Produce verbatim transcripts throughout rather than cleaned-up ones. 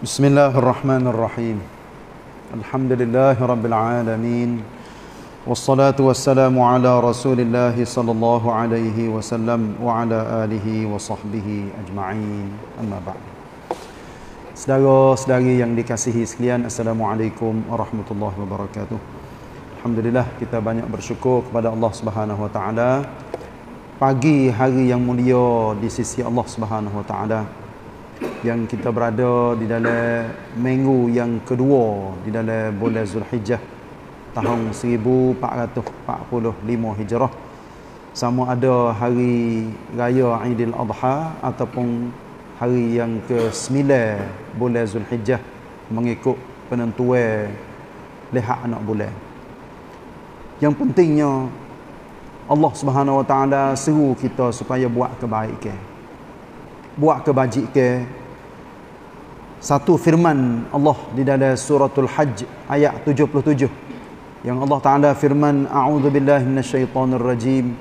Bismillahirrahmanirrahim. Alhamdulillahi rabbil alamin. Wassalatu wassalamu ala Rasulillah sallallahu alaihi wasallam wa ala alihi wa sahbihi ajma'in. Amma ba'd. Saudara-saudari yang dikasihi sekalian, Assalamualaikum warahmatullahi wabarakatuh. Alhamdulillah, kita banyak bersyukur kepada Allah Subhanahu wa taala. Pagi hari yang mulia di sisi Allah Subhanahu wa taala, yang kita berada di dalam minggu yang kedua di dalam bulan Zulhijjah tahun seribu empat ratus empat puluh lima Hijrah, sama ada hari raya Aidil Adha ataupun hari yang ke sembilan bulan Zulhijjah mengikut penentuan lihat anak bulan. Yang pentingnya Allah Subhanahu wa taala seru kita supaya buat kebaikan, buat kebajikan. Satu firman Allah di dalam suratul Hajj ayat tujuh puluh tujuh, yang Allah Taala firman, a'udzubillahi minasyaitonir rajim,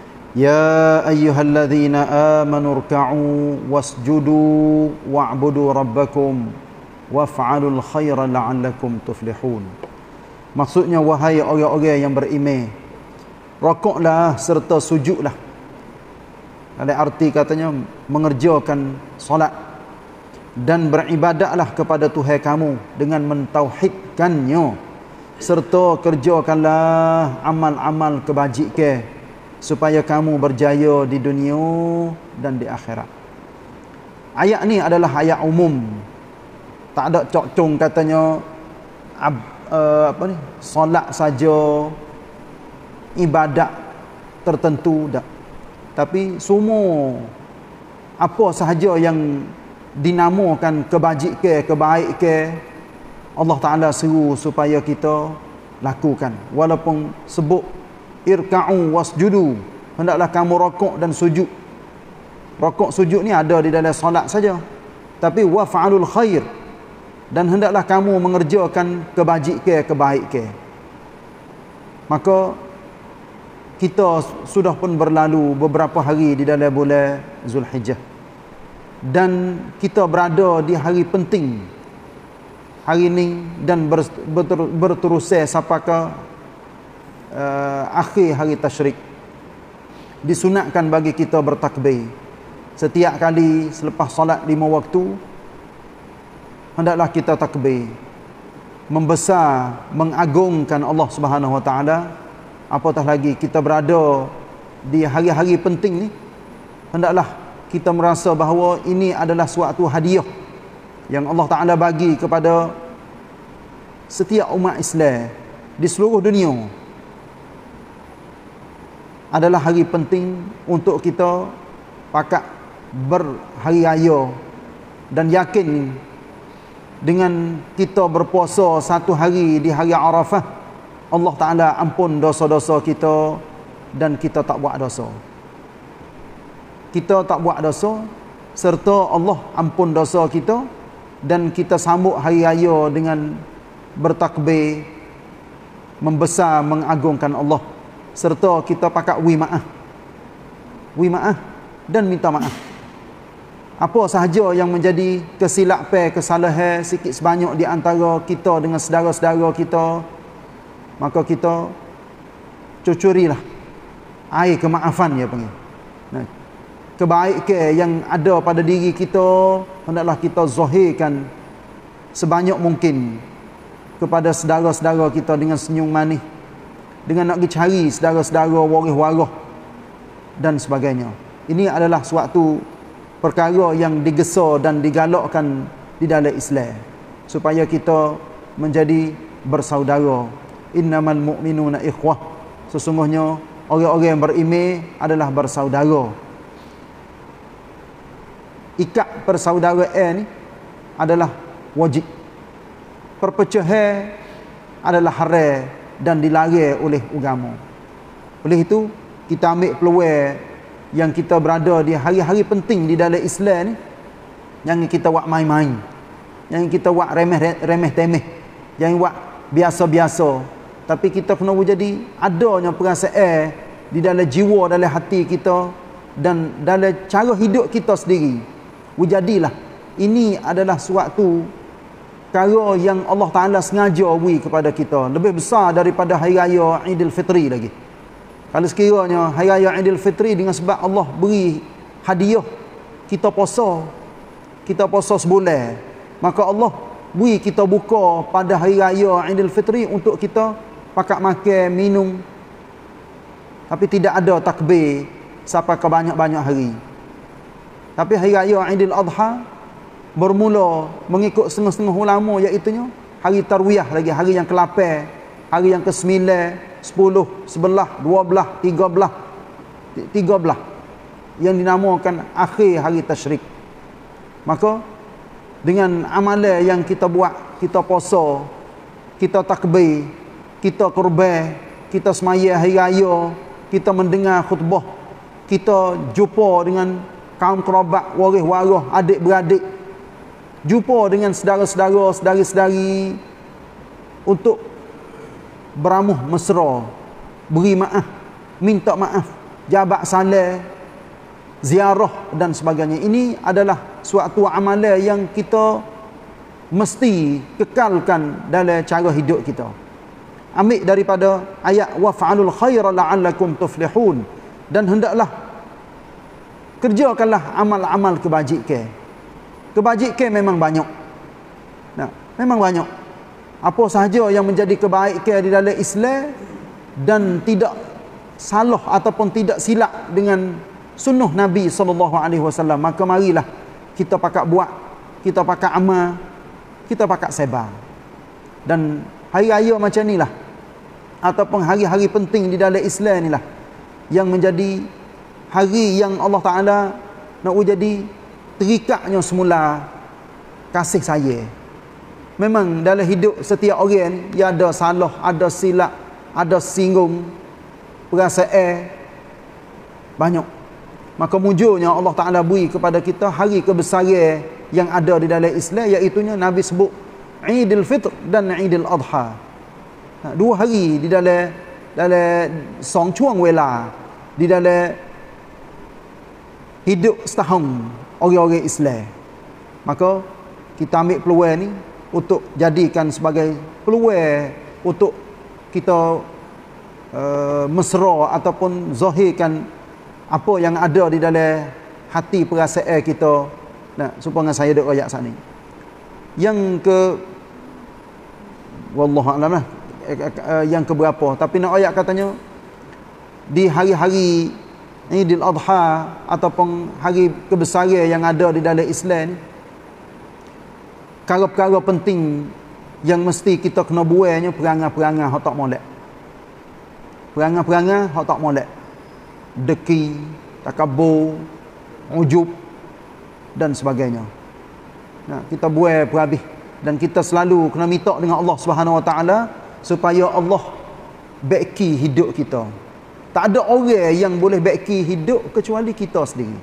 ya ayyuhalladzina amanu ruk'u wasjudu wa'budu rabbakum waf'alul khaira la'allakum tuflihun. Maksudnya, wahai orang-orang yang beriman, rokoklah serta sujudlah. Ada arti katanya mengerjakan solat dan beribadatlah kepada Tuhan kamu dengan mentauhidkannya, serta kerjakanlah amal-amal kebajikan supaya kamu berjaya di dunia dan di akhirat. Ayat ni adalah ayat umum, tak ada cok-cong katanya ab, uh, apa ni solat saja, ibadat tertentu tak. Tapi semua apa sahaja yang dinamakan kebajikan, kebaikan, Allah Ta'ala seru supaya kita lakukan. Walaupun sebut irka'u wasjudu, hendaklah kamu rokok dan sujud. Rokok sujud ni ada di dalam solat saja. Tapi waf'alul khair, dan hendaklah kamu mengerjakan kebajikan, kebaikan. Maka kita sudah pun berlalu beberapa hari di dalam bulan Zulhijjah, dan kita berada di hari penting hari ini, dan ber, ber, berterusan sampai ke uh, akhir hari tasyrik. Disunatkan bagi kita bertakbir setiap kali selepas solat lima waktu. Hendaklah kita takbir, membesar, mengagungkan Allah Subhanahu wa taala. Apatah lagi kita berada di hari-hari penting ni, hendaklah kita merasa bahawa ini adalah suatu hadiah yang Allah Ta'ala bagi kepada setiap umat Islam di seluruh dunia. Adalah hari penting untuk kita pakat berhari raya, dan yakin dengan kita berpuasa satu hari di hari Arafah, Allah Ta'ala ampun dosa-dosa kita dan kita tak buat dosa. Kita tak buat dosa, serta Allah ampun dosa kita, dan kita sambut hari raya dengan bertakbir, membesar, mengagungkan Allah, serta kita pakat wi maaf. Wi maaf dan minta maaf. Apa sahaja yang menjadi kesilapan, kesalahan sikit sebanyak di antara kita dengan saudara-saudara kita, maka kita cucurilah air kemaafan, dia panggil. Nah, kebaikan yang ada pada diri kita hendaklah kita zahirkan sebanyak mungkin kepada saudara-saudara kita dengan senyum manis, dengan nak pergi cari saudara-saudara waris-waris dan sebagainya. Ini adalah suatu perkara yang digesa dan digalakkan di dalam Islam, supaya kita menjadi bersaudara. Innamal mu'minuna ikhwah, sesungguhnya orang-orang yang beriman adalah bersaudara. Ikat persaudaraan ni adalah wajib. Perpecahan adalah haram dan dilarang oleh agama. Oleh itu, kita ambil peluang yang kita berada di hari-hari penting di dalam Islam ni, jangan kita buat main-main, jangan kita buat remeh-remeh, jangan buat biasa-biasa. Tapi kita kena jadi adanya perasaan di dalam jiwa, dalam hati kita, dan dalam cara hidup kita sendiri. Wujadilah ini adalah suatu perkara yang Allah Ta'ala sengaja beri kepada kita, lebih besar daripada hari raya Aidil Fitri lagi. Kalau sekiranya hari raya Aidil Fitri dengan sebab Allah beri hadiah kita puasa, kita puasa sebulan, maka Allah beri kita buka pada hari raya Aidil Fitri untuk kita pakat makan, minum, tapi tidak ada takbir sampai ke banyak-banyak hari. Tapi hari raya Aidil Adha bermula mengikut setengah-setengah ulama, iaitunya hari tarwiyah lagi, hari yang ke lapan, hari yang ke sembilan, sepuluh, sebelas, dua belas, tiga belas, tiga belas yang dinamakan akhir hari tasyrik. Maka dengan amalan yang kita buat, kita puasa, kita takbir, kita kurban, kita semaya hari raya, kita mendengar khutbah, kita jumpa dengan kaum kerabat, waris-waris, adik-beradik, jumpa dengan saudara-saudara, saudari-saudari untuk beramuh mesra, beri maaf, minta maaf, jabat salam, ziarah dan sebagainya. Ini adalah suatu amalan yang kita mesti kekalkan dalam cara hidup kita. Ambil daripada ayat waf'alul khaira la'allakum tuflihun, dan hendaklah kerjakanlah amal-amal kebajikan. Kebajikan memang banyak. Nah, memang banyak. Apa sahaja yang menjadi kebaikan di dalam Islam dan tidak salah ataupun tidak silap dengan sunnah Nabi sallallahu alaihi wasallam, maka marilah kita pakat buat, kita pakat amal, kita pakat sebar. Dan hari raya macam inilah, ataupun hari-hari penting di dalam Islam inilah yang menjadi hari yang Allah Ta'ala nak jadi terikatnya semula kasih saya. Memang dalam hidup setiap orang ya ada salah, ada silap, ada singgung, perasaan banyak. Maka mujurnya Allah Ta'ala beri kepada kita hari kebesaran yang ada di dalam Islam, iaitunya Nabi sebut Aidil Fitr dan Aidil Adha. Dua hari di dalam dalam song chuang wela di dalam hidup setahun orang-orang Islam. Maka kita ambil peluang ni untuk jadikan sebagai peluang untuk kita uh, mesra ataupun zahirkan apa yang ada di dalam hati perasaan kita. Nah, supaya saya duk ayat sat ni. Yang ke wallahu a'lam lah, yang ke berapa, tapi nak ayat katanya di hari-hari Aidil Adha ataupun hari kebesaran yang ada di dalam Islam ni, perkara-perkara penting yang mesti kita kena buatnya perangai-perangai hak tak molek. Perangai-perangai hak tak molek. Deki, takabur, ujub dan sebagainya. Nah, kita buat berhabis, dan kita selalu kena minta dengan Allah Subhanahu Wa Taala supaya Allah baiki hidup kita. Tak ada orang yang boleh baiki hidup kecuali kita sendiri.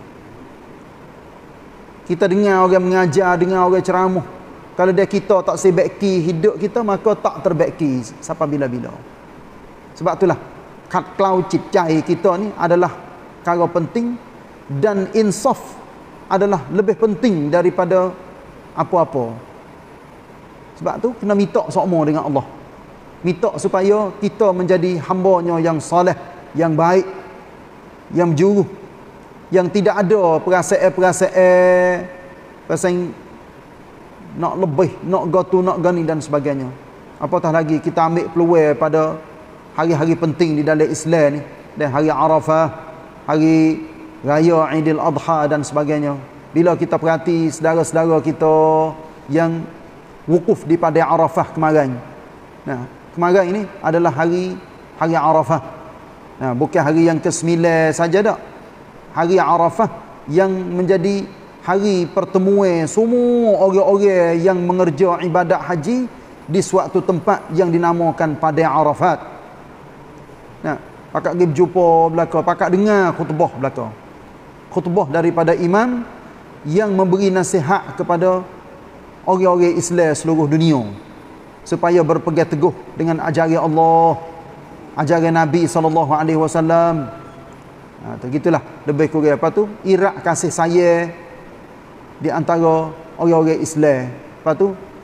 Kita dengar orang mengajar, dengar orang ceramah, kalau dia kita tak sebaiki hidup kita, maka tak terbaiki sampai bila-bila. Sebab itulah kat klau cicai kita ni adalah perkara penting, dan insaf adalah lebih penting daripada apa-apa. Sebab tu kena minta sama dengan Allah. Minta supaya kita menjadi hamba-Nya yang soleh, yang baik, yang berjuruh, yang tidak ada perasaan-perasaan pasal nak lebih, nak gotu, nak gani dan sebagainya. Apatah lagi kita ambil peluang pada hari-hari penting di dalam Islam ni, dan hari Arafah, hari raya Aidil Adha dan sebagainya. Bila kita perhati saudara-saudara kita yang wukuf di Padang Arafah kemarin. Nah, kemarin ini adalah hari hari Arafah. Nah, bukan hari yang ke sembilan saja dak. Hari Arafah yang menjadi hari pertemuan semua orang-orang yang mengerja ibadat haji di suatu tempat yang dinamakan Padang Arafat. Nah, pakak pergi berjumpa belaka, pakak dengar khutbah belaka. Khutbah daripada imam yang memberi nasihat kepada orang-orang Islam seluruh dunia supaya berpegang teguh dengan ajaran Allah, ajaran Nabi sallallahu alaihi wasallam. Ha, begitulah lebih kurang apa tu irak kasih sayang di antara orang-orang Islam. Lepas tu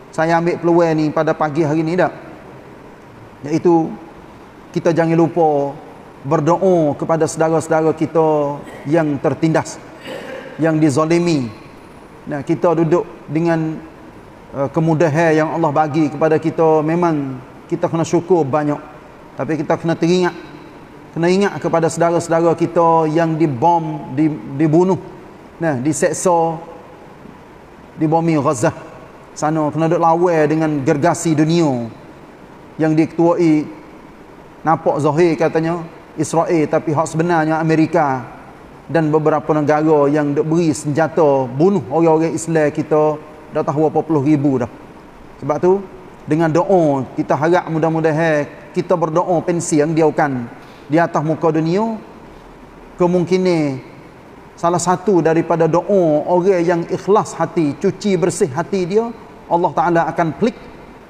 saya ambil peluang ni pada pagi hari ni dah, iaitu kita jangan lupa berdoa kepada saudara-saudara kita yang tertindas, yang dizalimi. Nah, kita duduk dengan uh, kemudahan yang Allah bagi kepada kita, memang kita kena syukur banyak, tapi kita kena teringat, kena ingat kepada saudara-saudara kita yang dibom, di, dibunuh, nah, diseksa di bumi Gaza sana, kena duduk lawan dengan gergasi dunia yang diketuai, nampak zahir katanya Israel, tapi hak sebenarnya Amerika dan beberapa negara yang duk beri senjata bunuh orang-orang Islam kita dah tahu berapa puluh ribu dah. Sebab tu dengan doa kita harap mudah-mudahan kita berdoa pensi yang diaukan di atas muka dunia, kemungkinan salah satu daripada doa orang yang ikhlas hati, cuci bersih hati dia, Allah Ta'ala akan pelik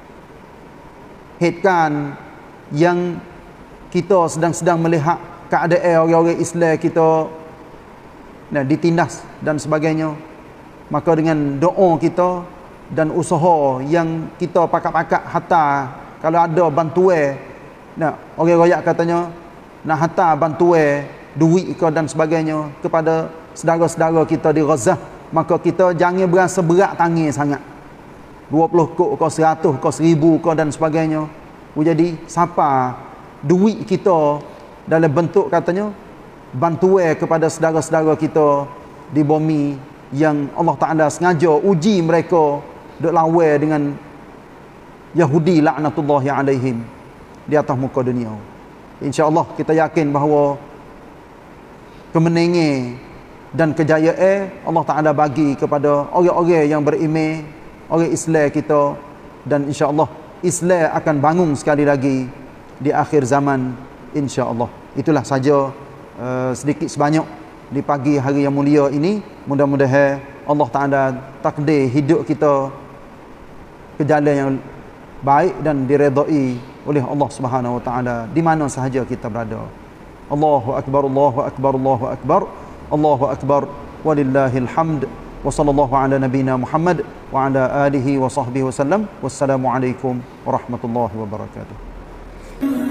headkan yang kita sedang-sedang melihat keadaan orang-orang Islam kita nah, ditindas dan sebagainya. Maka dengan doa kita dan usaha yang kita pakak-pakak hatta, kalau ada bantuan, nah, orang royak katanya nak hatta bantuan duit ke dan sebagainya kepada saudara-saudara kita di Gaza, maka kita jangan berasa berat tangan sangat, dua puluh kok ke seratus ke seribu ke dan sebagainya. Jadi siapa duit kita dalam bentuk katanya bantuan kepada saudara-saudara kita di bumi yang Allah Ta'ala sengaja uji mereka duk lawan dengan Yahudi laknatullahi alaihim di atas muka dunia. InsyaAllah kita yakin bahawa kemenangan dan kejayaan Allah Ta'ala bagi kepada orang-orang yang beriman, orang Islam kita, dan insyaAllah Islam akan bangun sekali lagi di akhir zaman, insya-Allah. Itulah saja uh, sedikit sebanyak di pagi hari yang mulia ini. Mudah-mudahan Allah Ta'ala takdir hidup kita ke jalan yang baik dan diredai oleh Allah Subhanahu Wa Ta'ala di mana sahaja kita berada. Allahu akbar, Allahu akbar, Allahu akbar, Allahu akbar, walillahil hamd. Wa sallallahu ala nabiyyina Muhammad wa ala alihi wa sahbihi wasallam. Wassalamu alaikum warahmatullahi wabarakatuh.